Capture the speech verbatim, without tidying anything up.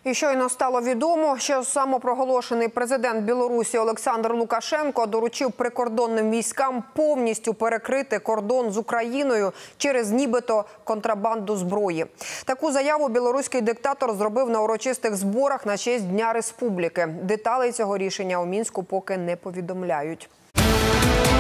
І щойно стало відомо, що самопроголошений президент Білорусі Олександр Лукашенко доручив прикордонним військам повністю перекрити кордон з Україною через нібито контрабанду зброї. Таку заяву білоруський диктатор зробив на урочистих зборах на честь Дня Республіки. Деталей цього рішення у Мінську поки не повідомляють.